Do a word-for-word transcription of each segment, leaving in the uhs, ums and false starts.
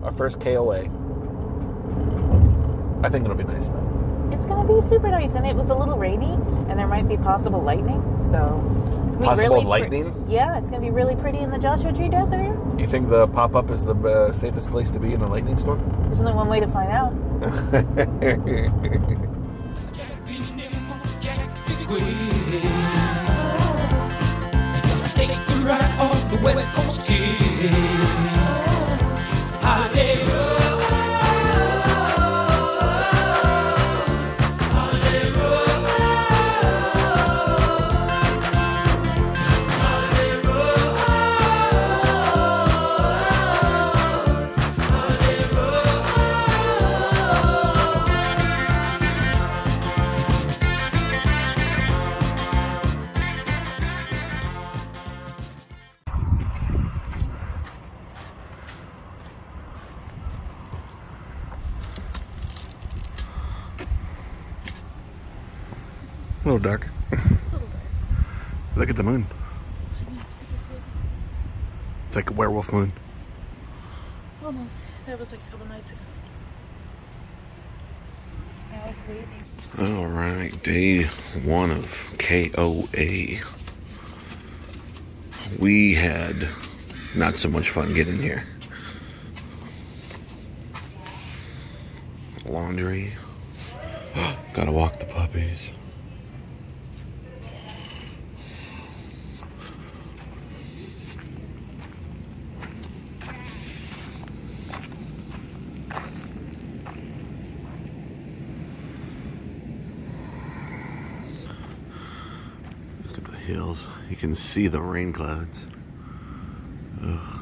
our first K O A. I think it'll be nice though. It's going to be super nice, and it was a little rainy, and there might be possible lightning, so it's going to be Possible really lightning? Pre- yeah, it's going to be really pretty in the Joshua Tree Desert. You think the pop-up is the uh, safest place to be in a lightning storm? There's only one way to find out. Take a ride on the West Coast here. Holiday road. Holiday road. Holiday road. Holiday road. A little dark. Look at the moon. It's like a werewolf moon. Almost. That was like a couple nights ago. Now it's waiting. All right, day one of K O A. We had not so much fun getting here. Laundry. Gotta walk the puppies. Look at the hills. You can see the rain clouds. Ugh.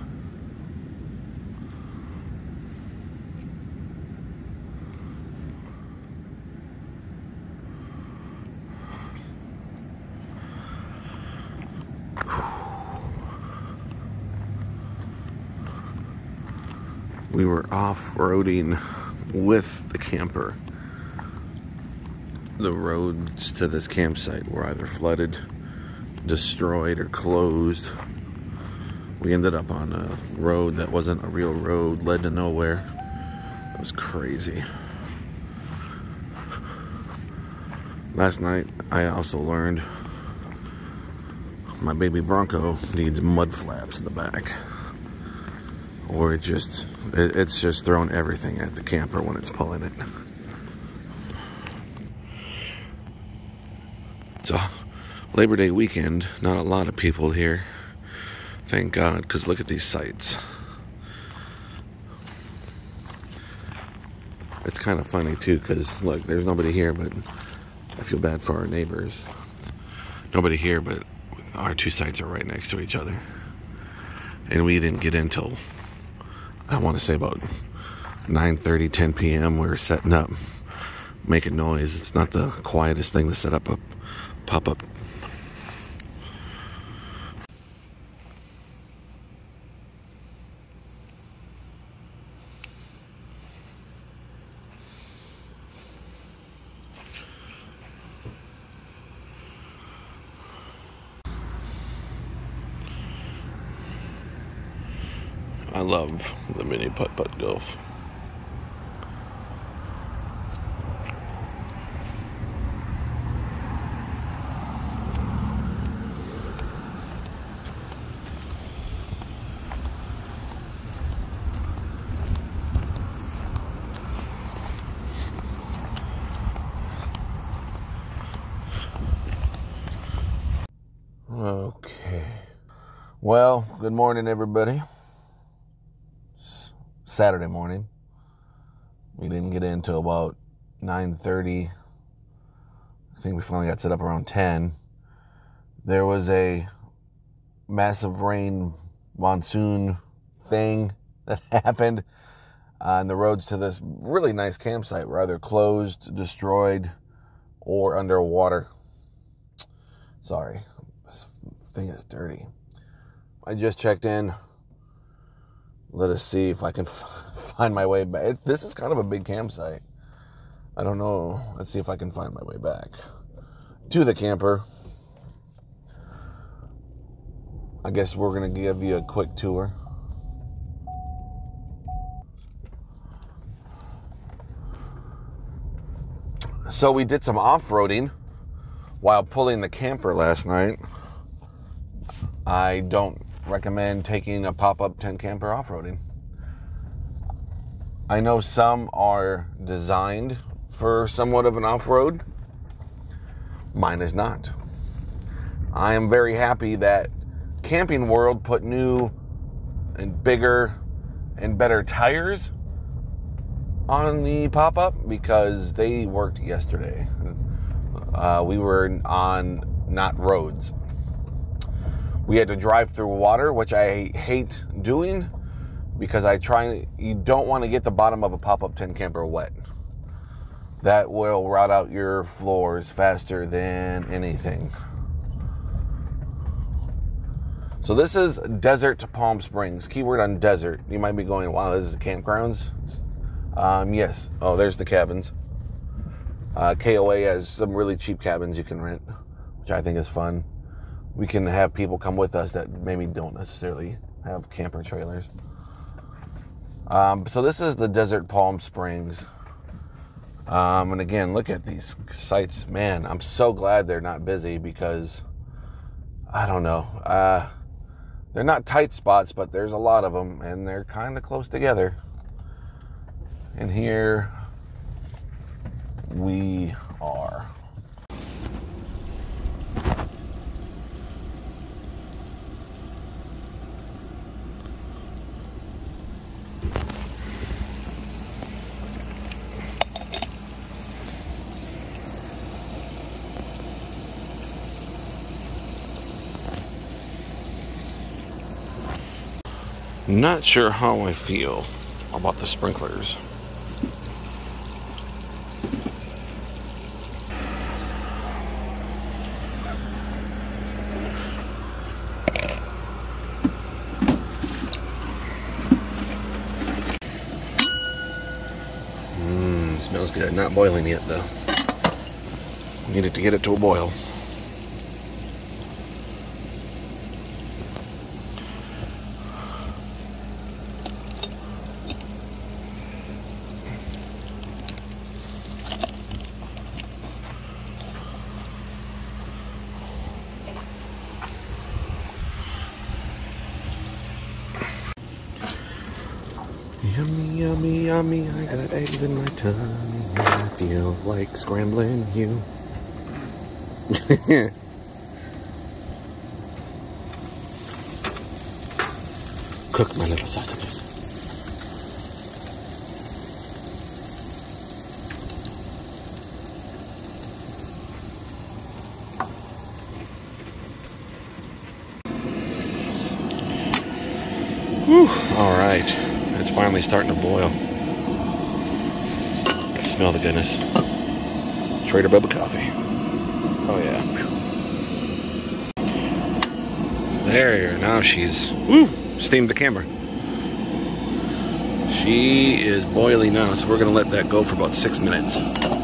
We were off-roading with the camper. The roads to this campsite were either flooded, destroyed, or closed. We ended up on a road that wasn't a real road, led to nowhere. It was crazy. Last night, I also learned my baby Bronco needs mud flaps in the back. Or it just, it, it's just throwing everything at the camper when it's pulling it. It's a Labor Day weekend, not a lot of people here. Thank God, because look at these sights. It's kind of funny too, because look, there's nobody here, but I feel bad for our neighbors. Nobody here, but our two sites are right next to each other. And we didn't get in till, I want to say about nine thirty, ten p m We were setting up, making noise. It's not the quietest thing to set up a pop-up. I love the mini putt-putt golf. Okay. Well, good morning, everybody. Saturday morning. We didn't get in until about nine thirty. I think we finally got set up around ten. There was a massive rain monsoon thing that happened on the roads to this really nice campsite were either closed, destroyed, or underwater. Sorry, this thing is dirty. I just checked in. Let us see if I can f- find my way back. It, this is kind of a big campsite. I don't know. Let's see if I can find my way back to the camper. I guess we're going to give you a quick tour. So we did some off-roading while pulling the camper last night. I don't recommend taking a pop-up tent camper off-roading. I know some are designed for somewhat of an off-road. Mine is not. I am very happy that Camping World put new and bigger and better tires on the pop-up because they worked yesterday. Uh, we were on not roads. We had to drive through water, which I hate doing because I try. You don't want to get the bottom of a pop-up tent camper wet. That will rot out your floors faster than anything. So this is Desert Palm Springs. Keyword on desert. You might be going, wow, this is campgrounds? Um, yes. Oh, there's the cabins. Uh, K O A has some really cheap cabins you can rent, which I think is fun. We can have people come with us that maybe don't necessarily have camper trailers. Um, so this is the Desert Palm Springs. Um, and again, look at these sites. Man, I'm so glad they're not busy because, I don't know. Uh, they're not tight spots, but there's a lot of them, and they're kind of close together. And here we are. Not sure how I feel about the sprinklers. Mmm, smells good. Not boiling yet though. Needed to get it to a boil. Yummy, yummy, yummy, I got eggs in my tummy. I feel like scrambling you. Cook my little sausages. Whew, all right. It's finally starting to boil. Smell the goodness. Trader Bubba coffee. Oh yeah. There, now she's woo, steamed the camera. She is boiling now, so we're gonna let that go for about six minutes.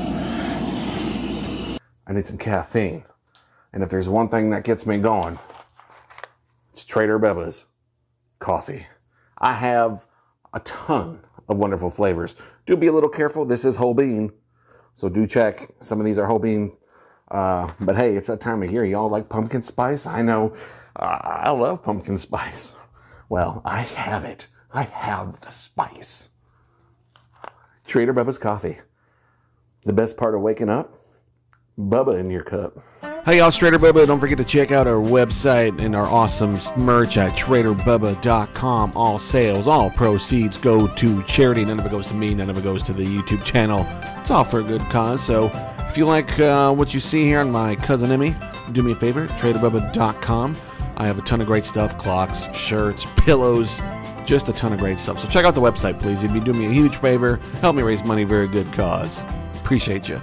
I need some caffeine. And if there's one thing that gets me going, it's Trader Bubba's coffee. I have a ton of wonderful flavors. Do be a little careful. This is whole bean, so do check. Some of these are whole bean. Uh, but hey, it's that time of year. Y'all like pumpkin spice? I know. Uh, I love pumpkin spice. Well, I have it. I have the spice. Trader Bubba's coffee. The best part of waking up? Bubba in your cup. Hey y'all, Trader Bubba. Don't forget to check out our website and our awesome merch at trader bubba dot com. All sales, all proceeds go to charity. None of it goes to me. None of it goes to the YouTube channel. It's all for a good cause. So if you like uh, what you see here on my cousin Emmy, do me a favor, trader bubba dot com. I have a ton of great stuff. Clocks, shirts, pillows, just a ton of great stuff. So check out the website, please. If you do me a huge favor, help me raise money for a good cause. Appreciate you.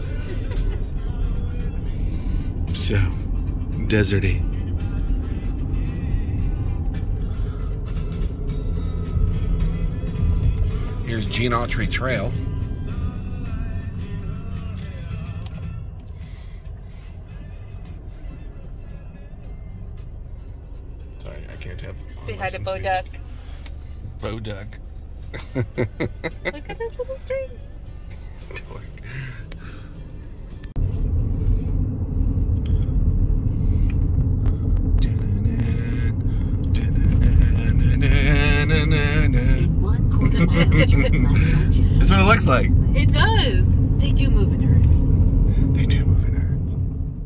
So, deserty. Here's Gene Autry Trail. Sorry, I can't have. Say hi to Bo Duck. Bo Duck. Look at those little strings. That's what it looks like. It does. They do move in herds. They do move in herds.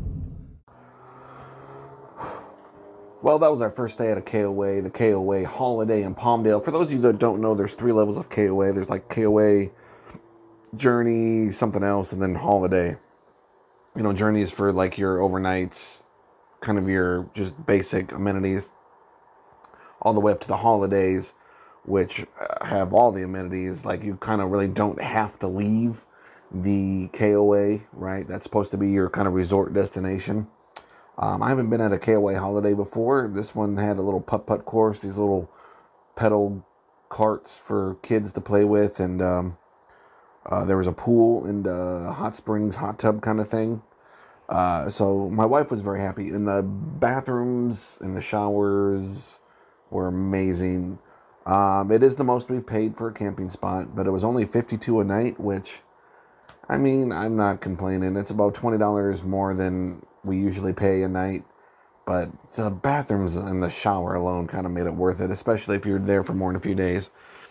Well, that was our first day at a K O A, the K O A Holiday in Palmdale. For those of you that don't know, there's three levels of K O A. There's like K O A, Journey, something else, and then Holiday. You know, Journey is for like your overnights, kind of your just basic amenities, all the way up to the Holidays, which have all the amenities. Like, you kind of really don't have to leave the K O A, right? That's supposed to be your kind of resort destination. Um, I haven't been at a K O A Holiday before. This one had a little putt-putt course, these little pedal carts for kids to play with, and um, uh, there was a pool and a hot springs, hot tub kind of thing. Uh, so my wife was very happy. And the bathrooms and the showers were amazing. Um, it is the most we've paid for a camping spot, but it was only fifty-two dollars a night, which, I mean, I'm not complaining. It's about twenty dollars more than we usually pay a night, but the bathrooms and the shower alone kind of made it worth it, especially if you're there for more than a few days.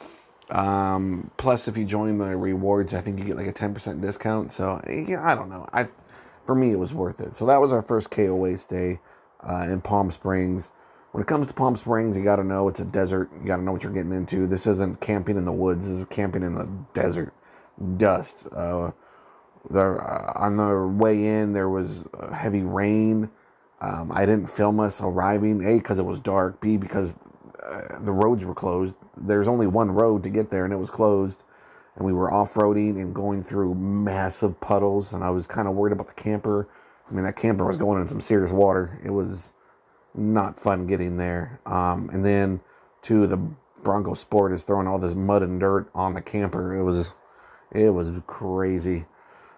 Um, plus, if you join the rewards, I think you get like a ten percent discount. So, yeah, I don't know. I, for me, it was worth it. So that was our first K O A stay uh, in Palm Springs. When it comes to Palm Springs, you got to know it's a desert. You got to know what you're getting into. This isn't camping in the woods. This is camping in the desert. Dust. Uh, there, uh, on the way in, there was uh, heavy rain. Um, I didn't film us arriving. A, because it was dark. B, because uh, the roads were closed. There's only one road to get there, and it was closed. And we were off-roading and going through massive puddles. And I was kind of worried about the camper. I mean, that camper was going in some serious water. It was not fun getting there. Um, and then, too, the Bronco Sport is throwing all this mud and dirt on the camper. It was, it was crazy.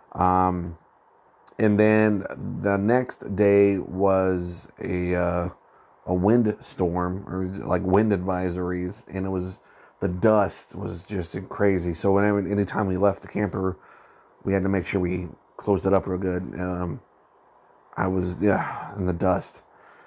Um, and then the next day was a uh, a wind storm, or like wind advisories, and it was, the dust was just crazy. So whenever, anytime we left the camper, we had to make sure we closed it up real good. Um, I was, yeah, in the dust.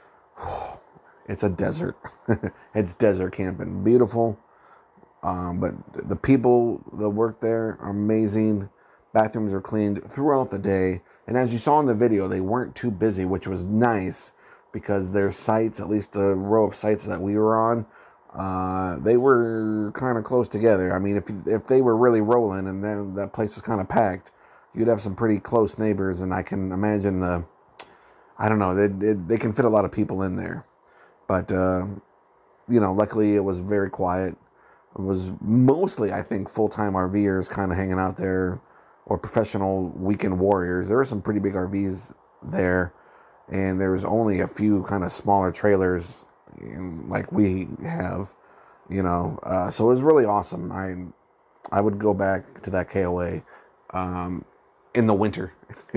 It's a desert. It's desert camping. Beautiful. Um, but the people that work there are amazing. Bathrooms are cleaned throughout the day. And as you saw in the video, they weren't too busy, which was nice, because their sites, at least the row of sites that we were on, uh, they were kind of close together. I mean, if if they were really rolling and then that place was kind of packed, you'd have some pretty close neighbors. And I can imagine the, I don't know, they, they, they can fit a lot of people in there. But, uh, you know, luckily it was very quiet. It was mostly, I think, full-time RVers kind of hanging out there, or professional weekend warriors. There were some pretty big R Vs there, and there was only a few kind of smaller trailers like we have, you know. Uh, so it was really awesome. I I would go back to that K O A um, in the winter.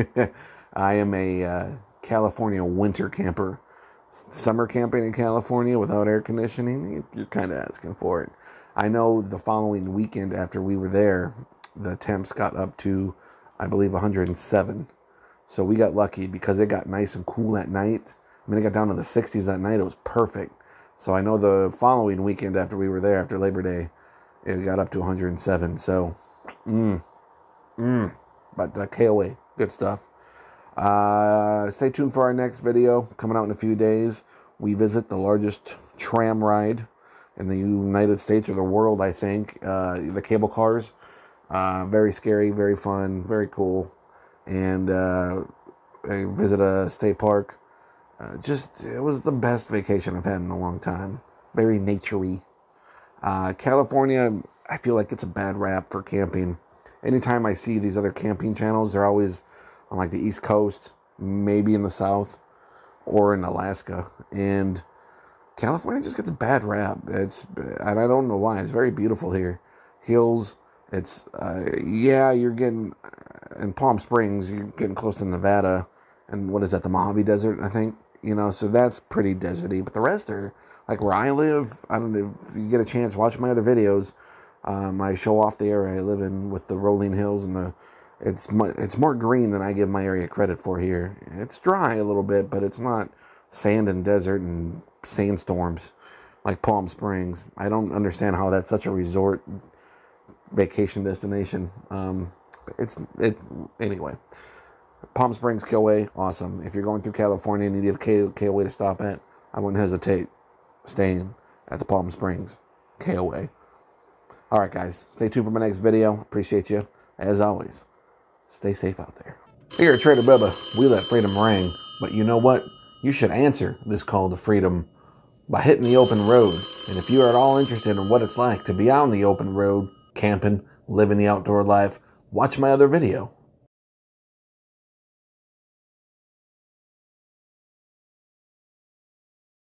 I am a uh, California winter camper. Summer camping in California without air conditioning, you're kind of asking for it. I know the following weekend after we were there, the temps got up to, I believe, one hundred seven. So we got lucky because it got nice and cool at night. I mean, it got down to the sixties that night. It was perfect. So I know the following weekend after we were there, after Labor Day, it got up to one hundred seven. So, mm, mm. But uh, K O A, good stuff. Uh, stay tuned for our next video coming out in a few days. We visit the largest tram ride in the United States or the world, I think. Uh, the cable cars. Uh, very scary, very fun, very cool. And uh, I visit a state park. Uh, just, it was the best vacation I've had in a long time. Very nature-y. Uh, California, I feel like it's a bad rap for camping. Anytime I see these other camping channels, they're always on like the East Coast, maybe in the South, or in Alaska. And California just gets a bad rap. It's, and I don't know why. It's very beautiful here. Hills, It's, uh, yeah, you're getting, in Palm Springs, you're getting close to Nevada, and what is that, the Mojave Desert, I think? You know, so that's pretty deserty, but the rest are, like where I live, I don't know, if you get a chance, watch my other videos. Um, I show off the area I live in with the rolling hills, and the, it's, it's more green than I give my area credit for here. It's dry a little bit, but it's not sand and desert and sandstorms like Palm Springs. I don't understand how that's such a resort vacation destination. Um, it's, it, anyway. Palm Springs, Kilauea, awesome. If you're going through California and you need a Kilauea to stop at, I wouldn't hesitate staying at the Palm Springs, Kilauea. All right, guys, stay tuned for my next video. Appreciate you. As always, stay safe out there. Here at Trader Bubba, we let freedom ring. But you know what? You should answer this call to freedom by hitting the open road. And if you are at all interested in what it's like to be out on the open road, camping, living the outdoor life, watch my other video.